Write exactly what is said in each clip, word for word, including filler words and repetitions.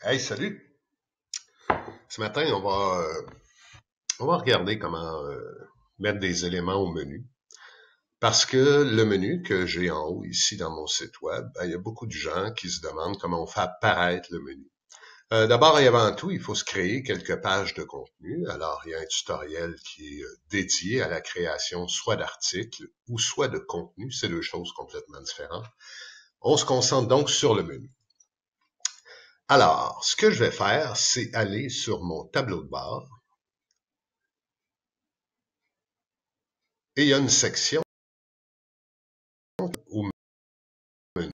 Hey, salut! Ce matin, on va, euh, on va regarder comment euh, mettre des éléments au menu. Parce que le menu que j'ai en haut ici dans mon site web, ben, il y a beaucoup de gens qui se demandent comment on fait apparaître le menu. Euh, D'abord et avant tout, il faut se créer quelques pages de contenu. Alors, il y a un tutoriel qui est euh, dédié à la création soit d'articles ou soit de contenu. C'est deux choses complètement différentes. On se concentre donc sur le menu. Alors, ce que je vais faire, c'est aller sur mon tableau de bord. Et il y a une section au menu.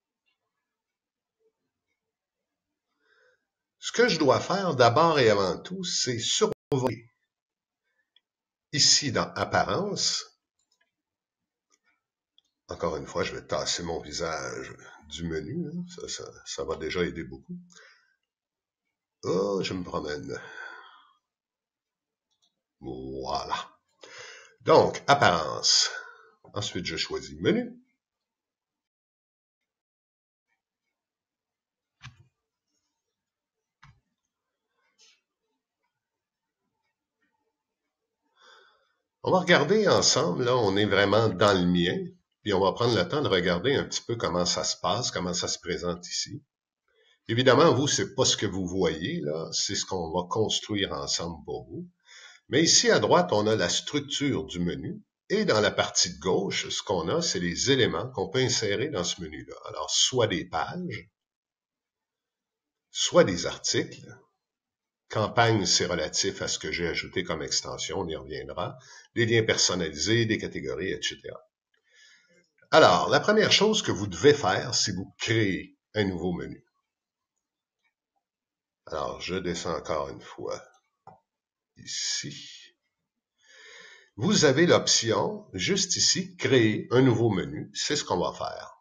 Ce que je dois faire d'abord et avant tout, c'est survoler. Ici, dans Apparence, encore une fois, je vais tasser mon visage du menu. Hein. Ça, ça, ça va déjà aider beaucoup. Oh, je me promène. Voilà. Donc, Apparence. Ensuite, je choisis Menu. On va regarder ensemble, là, on est vraiment dans le mien, puis on va prendre le temps de regarder un petit peu comment ça se passe, comment ça se présente ici. Évidemment, vous, c'est pas ce que vous voyez, là, c'est ce qu'on va construire ensemble pour vous. Mais ici, à droite, on a la structure du menu. Et dans la partie de gauche, ce qu'on a, c'est les éléments qu'on peut insérer dans ce menu-là. Alors, soit des pages, soit des articles. Campagne, c'est relatif à ce que j'ai ajouté comme extension, on y reviendra. Des liens personnalisés, des catégories, et cetera. Alors, la première chose que vous devez faire, c'est vous créer un nouveau menu. Alors, je descends encore une fois ici. Vous avez l'option, juste ici, créer un nouveau menu. C'est ce qu'on va faire.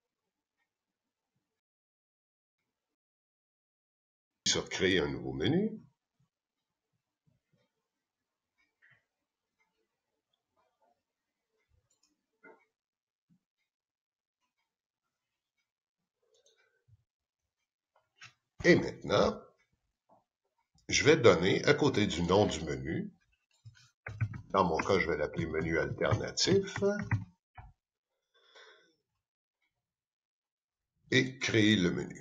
Sur créer un nouveau menu. Et maintenant, je vais donner à côté du nom du menu, dans mon cas, je vais l'appeler menu alternatif, et créer le menu.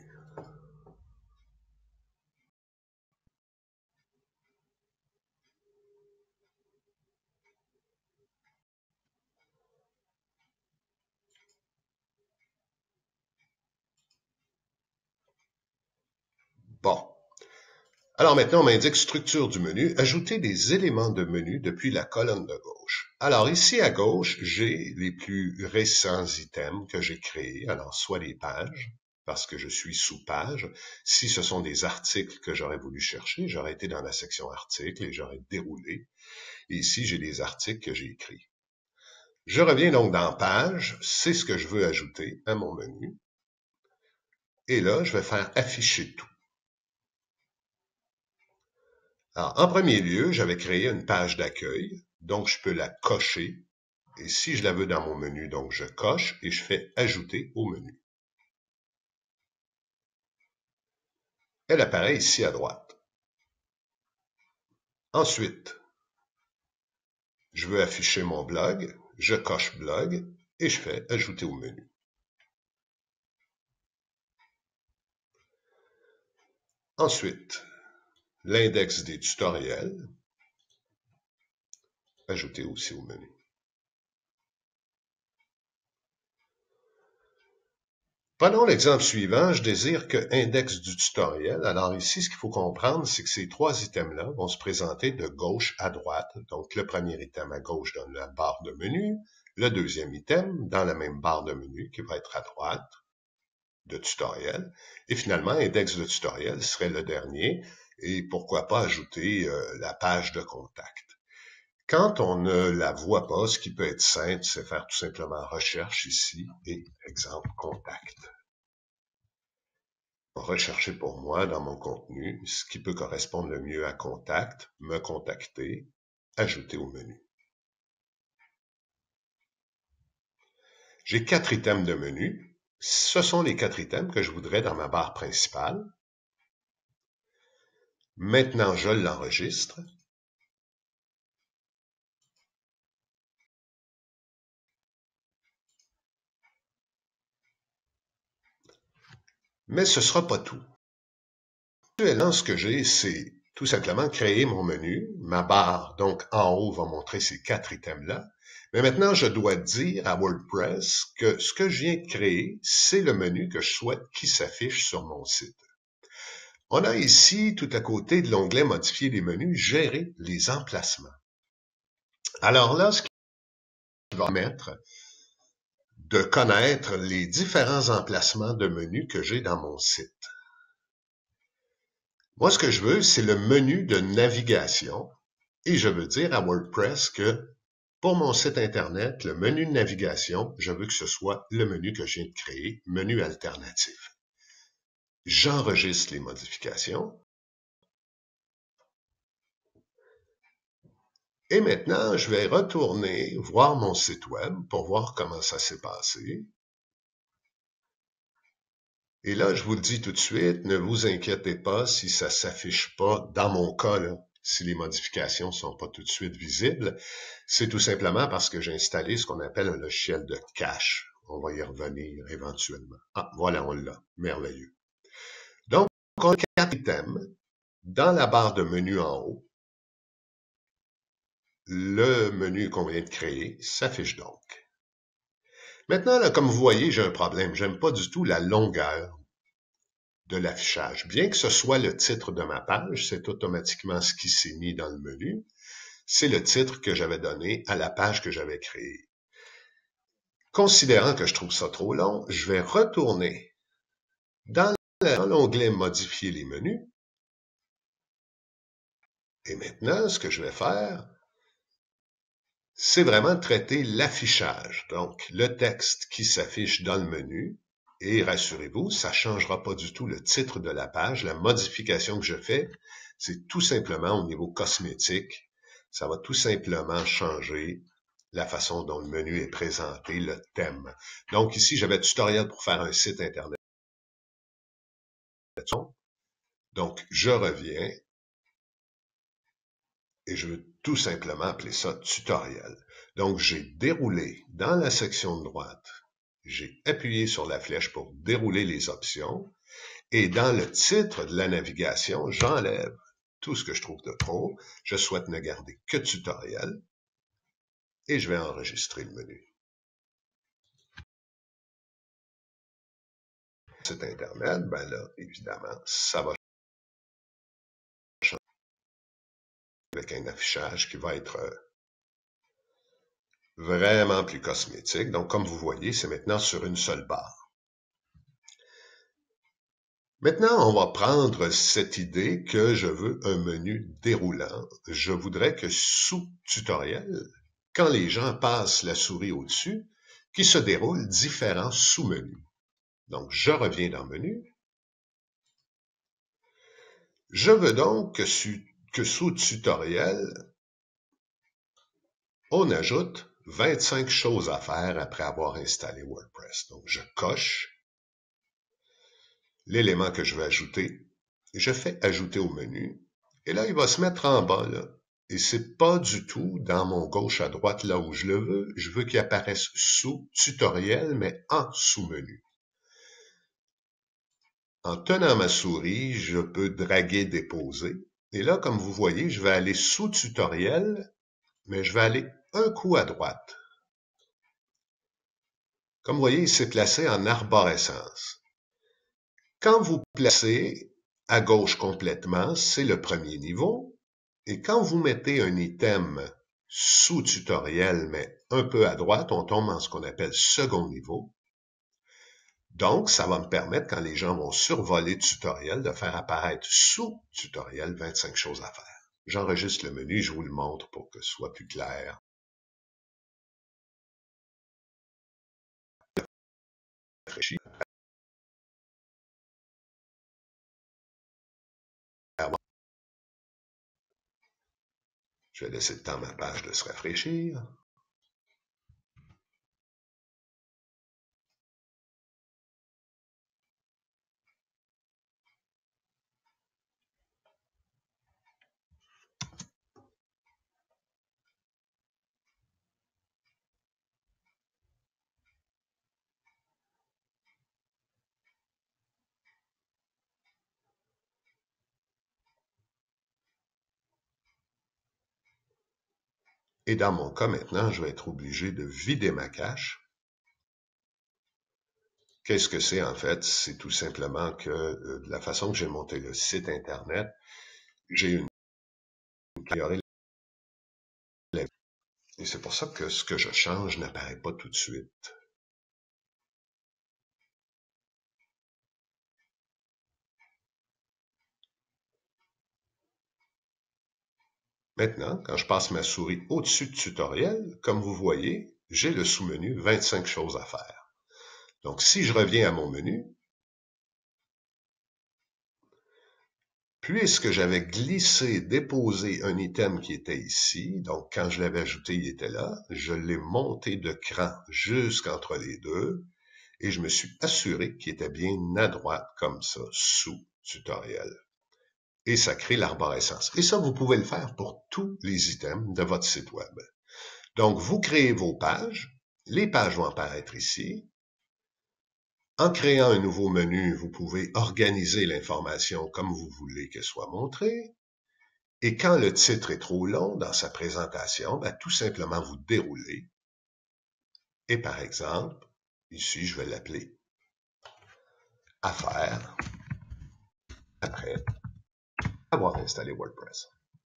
Bon. Alors maintenant, on m'indique structure du menu, ajouter des éléments de menu depuis la colonne de gauche. Alors ici à gauche, j'ai les plus récents items que j'ai créés, alors soit les pages, parce que je suis sous page. Si ce sont des articles que j'aurais voulu chercher, j'aurais été dans la section articles et j'aurais déroulé. Et ici, j'ai les articles que j'ai écrits. Je reviens donc dans page, c'est ce que je veux ajouter à mon menu. Et là, je vais faire afficher tout. Alors, en premier lieu, j'avais créé une page d'accueil, donc je peux la cocher. Et si je la veux dans mon menu, donc je coche et je fais ajouter au menu. Elle apparaît ici à droite. Ensuite, je veux afficher mon blog, je coche blog et je fais ajouter au menu. Ensuite, l'index des tutoriels, ajouter aussi au menu. Prenons l'exemple suivant, je désire que index du tutoriel. Alors ici, ce qu'il faut comprendre, c'est que ces trois items-là vont se présenter de gauche à droite. Donc le premier item à gauche dans la barre de menu, le deuxième item dans la même barre de menu qui va être à droite de tutoriel. Et finalement, index de tutoriel serait le dernier. Et pourquoi pas ajouter euh, la page de contact. Quand on ne la voit pas, ce qui peut être simple, c'est faire tout simplement recherche ici et exemple contact. Rechercher pour moi dans mon contenu ce qui peut correspondre le mieux à contact, me contacter, ajouter au menu. J'ai quatre items de menu. Ce sont les quatre items que je voudrais dans ma barre principale. Maintenant, je l'enregistre. Mais ce ne sera pas tout. Actuellement, ce que j'ai, c'est tout simplement créer mon menu. Ma barre, donc en haut, va montrer ces quatre items-là. Mais maintenant, je dois dire à WordPress que ce que je viens de créer, c'est le menu que je souhaite qu'il s'affiche sur mon site. On a ici, tout à côté de l'onglet « Modifier les menus », « Gérer les emplacements ». Alors là, ce qui va permettre de connaître les différents emplacements de menus que j'ai dans mon site. Moi, ce que je veux, c'est le menu de navigation et je veux dire à WordPress que pour mon site Internet, le menu de navigation, je veux que ce soit le menu que je viens de créer, menu alternatif. J'enregistre les modifications. Et maintenant, je vais retourner voir mon site web pour voir comment ça s'est passé. Et là, je vous le dis tout de suite, ne vous inquiétez pas si ça s'affiche pas, dans mon cas, là, si les modifications sont pas tout de suite visibles. C'est tout simplement parce que j'ai installé ce qu'on appelle un logiciel de cache. On va y revenir éventuellement. Ah, voilà, on l'a. Merveilleux. Donc, on a quatre items. Dans la barre de menu en haut, le menu qu'on vient de créer s'affiche donc. Maintenant, là, comme vous voyez, j'ai un problème. J'aime pas du tout la longueur de l'affichage. Bien que ce soit le titre de ma page, c'est automatiquement ce qui s'est mis dans le menu. C'est le titre que j'avais donné à la page que j'avais créée. Considérant que je trouve ça trop long, je vais retourner dans l'onglet « Modifier les menus ». Et maintenant, ce que je vais faire, c'est vraiment traiter l'affichage. Donc, le texte qui s'affiche dans le menu. Et rassurez-vous, ça ne changera pas du tout le titre de la page. La modification que je fais, c'est tout simplement au niveau cosmétique. Ça va tout simplement changer la façon dont le menu est présenté, le thème. Donc ici, j'avais tutoriel pour faire un site Internet. Donc, je reviens et je veux tout simplement appeler ça tutoriel. Donc, j'ai déroulé dans la section de droite. J'ai appuyé sur la flèche pour dérouler les options. Et dans le titre de la navigation, j'enlève tout ce que je trouve de trop. Je souhaite ne garder que tutoriel. Et je vais enregistrer le menu. Site Internet, ben là, évidemment, ça va changer avec un affichage qui va être vraiment plus cosmétique. Donc, comme vous voyez, c'est maintenant sur une seule barre. Maintenant, on va prendre cette idée que je veux un menu déroulant. Je voudrais que sous tutoriel, quand les gens passent la souris au-dessus, qu'il se déroule différents sous-menus. Donc, je reviens dans Menu. Je veux donc que, que sous tutoriel, on ajoute vingt-cinq choses à faire après avoir installé WordPress. Donc, je coche l'élément que je veux ajouter. Et je fais ajouter au menu. Et là, il va se mettre en bas, là. Et c'est pas du tout dans mon gauche à droite là où je le veux. Je veux qu'il apparaisse sous tutoriel, mais en sous-menu. En tenant ma souris, je peux draguer, déposer. Et là, comme vous voyez, je vais aller sous tutoriel, mais je vais aller un coup à droite. Comme vous voyez, il s'est placé en arborescence. Quand vous placez à gauche complètement, c'est le premier niveau. Et quand vous mettez un item sous tutoriel, mais un peu à droite, on tombe en ce qu'on appelle second niveau. Donc, ça va me permettre, quand les gens vont survoler tutoriel, de faire apparaître sous tutoriel vingt-cinq choses à faire. J'enregistre le menu, je vous le montre pour que ce soit plus clair. Je vais laisser le temps à ma page de se rafraîchir. Et dans mon cas maintenant, je vais être obligé de vider ma cache. Qu'est-ce que c'est en fait? C'est tout simplement que euh, de la façon que j'ai monté le site Internet, j'ai une et c'est pour ça que ce que je change n'apparaît pas tout de suite. Maintenant, quand je passe ma souris au-dessus de tutoriel, comme vous voyez, j'ai le sous-menu vingt-cinq choses à faire. Donc, si je reviens à mon menu, puisque j'avais glissé, déposé un item qui était ici, donc quand je l'avais ajouté, il était là, je l'ai monté de cran jusqu'entre les deux, et je me suis assuré qu'il était bien à droite, comme ça, sous tutoriel. Et ça crée l'arborescence. Et ça, vous pouvez le faire pour tous les items de votre site web. Donc, vous créez vos pages, les pages vont apparaître ici. En créant un nouveau menu, vous pouvez organiser l'information comme vous voulez qu'elle soit montrée. Et quand le titre est trop long dans sa présentation, ben, tout simplement vous déroulez. Et par exemple, ici, je vais l'appeler « Affaires » après avoir installé WordPress.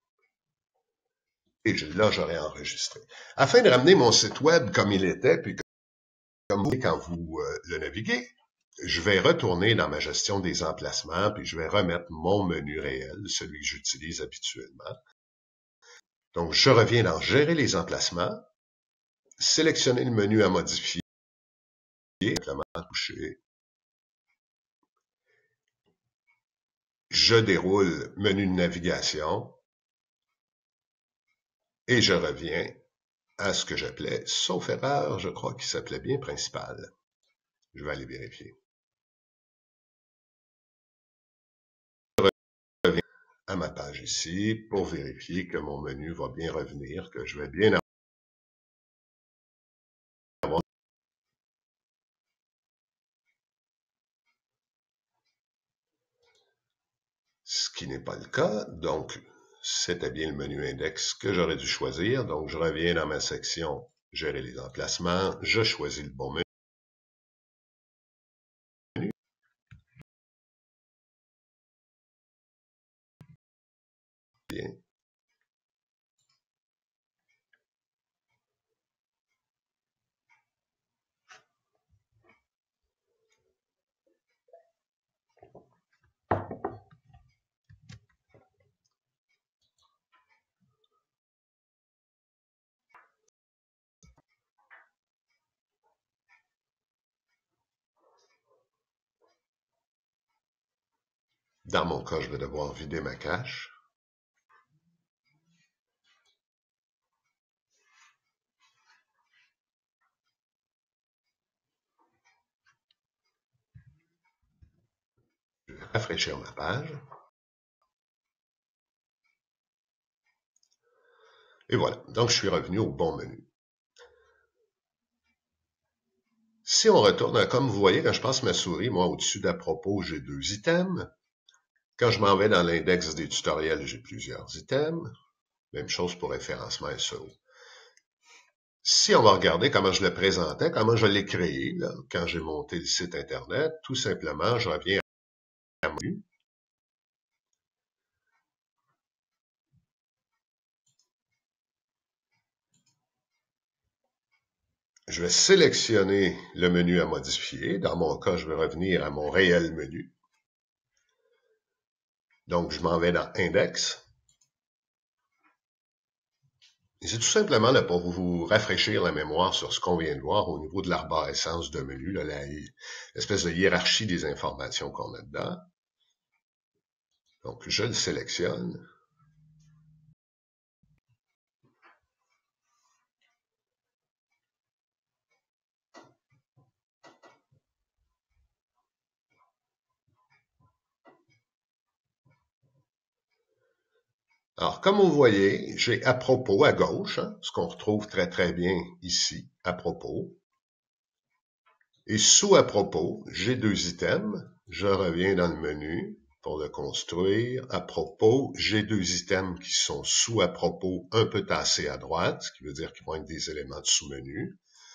Et là, j'aurais enregistré. Afin de ramener mon site web comme il était, puis comme vous, quand vous euh, le naviguez, je vais retourner dans ma gestion des emplacements, puis je vais remettre mon menu réel, celui que j'utilise habituellement. Donc, je reviens dans « Gérer les emplacements », sélectionner le menu à modifier, simplement toucher. Je déroule menu de navigation et je reviens à ce que j'appelais, sauf erreur, je crois qu'il s'appelait bien principal. Je vais aller vérifier. Je reviens à ma page ici pour vérifier que mon menu va bien revenir, que je vais bien avoir. Ce qui n'est pas le cas, donc c'était bien le menu index que j'aurais dû choisir. Donc je reviens dans ma section « Gérer les emplacements », je choisis le bon menu. Bien. Dans mon cas, je vais devoir vider ma cache. Je vais rafraîchir ma page. Et voilà, donc je suis revenu au bon menu. Si on retourne, comme vous voyez, quand je passe ma souris, moi, au-dessus d'à propos, j'ai deux items. Quand je m'en vais dans l'index des tutoriels, j'ai plusieurs items. Même chose pour référencement S E O. Si on va regarder comment je le présentais, comment je l'ai créé, là, quand j'ai monté le site Internet, tout simplement, je reviens à mon menu. Je vais sélectionner le menu à modifier. Dans mon cas, je vais revenir à mon réel menu. Donc, je m'en vais dans Index. Et c'est tout simplement là, pour vous rafraîchir la mémoire sur ce qu'on vient de voir au niveau de l'arborescence de menu, l'espèce de hiérarchie des informations qu'on a dedans. Donc, je le sélectionne. Alors, comme vous voyez, j'ai à propos à gauche, hein, ce qu'on retrouve très très bien ici, à propos. Et sous à propos, j'ai deux items. Je reviens dans le menu pour le construire. À propos, j'ai deux items qui sont sous à propos, un peu tassés à droite, ce qui veut dire qu'ils vont être des éléments de sous-menu.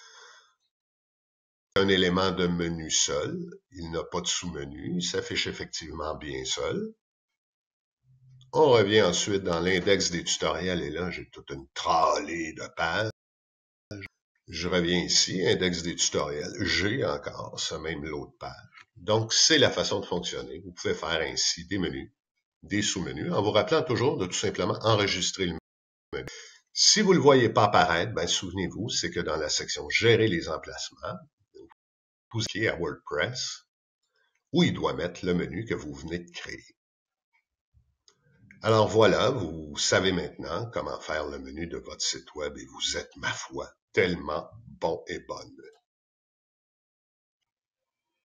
Un élément de menu seul, il n'a pas de sous-menu, il s'affiche effectivement bien seul. On revient ensuite dans l'index des tutoriels et là, j'ai toute une tralée de pages. Je reviens ici, index des tutoriels, j'ai encore ce même lot de pages. Donc, c'est la façon de fonctionner. Vous pouvez faire ainsi des menus, des sous-menus, en vous rappelant toujours de tout simplement enregistrer le menu. Si vous ne le voyez pas apparaître, ben, souvenez-vous, c'est que dans la section « Gérer les emplacements », vous cliquez à WordPress, où il doit mettre le menu que vous venez de créer. Alors voilà, vous savez maintenant comment faire le menu de votre site web et vous êtes, ma foi, tellement bon et bonne.